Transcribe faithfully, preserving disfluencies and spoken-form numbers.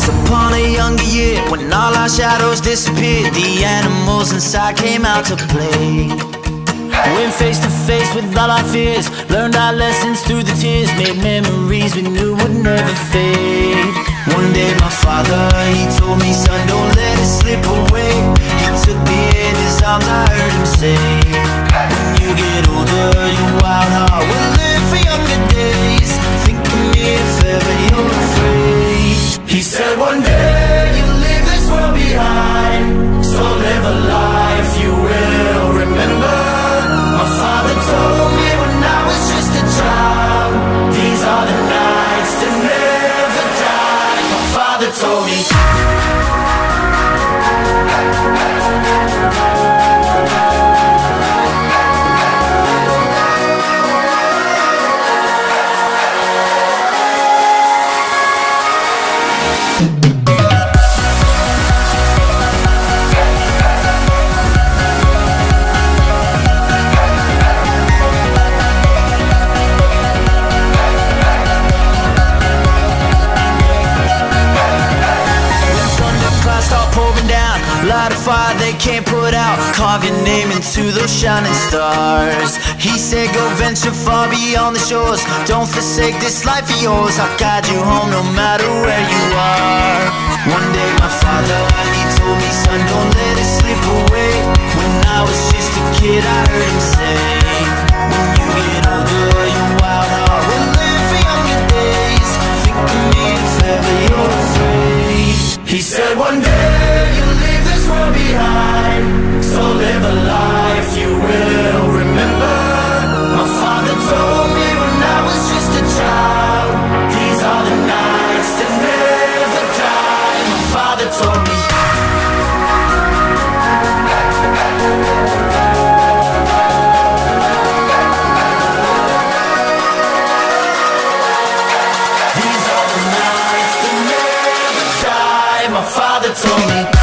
Once upon a younger year, when all our shadows disappeared, the animals inside came out to play. Went face to face with all our fears, learned our lessons through the tears, made memories we knew would never fade. One day my father, he told me, son, don't let it slip away. He took me in his arms, I heard him say, when you get older, your wild heart will live for younger days. Think of me if ever you're afraid. He said one day you'll leave this world behind, so live a life you will remember. My father told me when I was just a child, these are the nights that never die. My father told me. Light a fire they can't put out, carve your name into those shining stars. He said go venture far beyond the shores, don't forsake this life of yours. I'll guide you home no matter where you are. One day my father, he told me, son, don't let it slip away. When I was just a kid I heard him say, when you get older your wild heart will live for younger days. Think of me if ever you're afraid. He said one day you'll leave this world behind, so live a life you will remember. My father told me when I was just a child, these are the nights that never die. My father told me. These are the nights that never die. My father told me.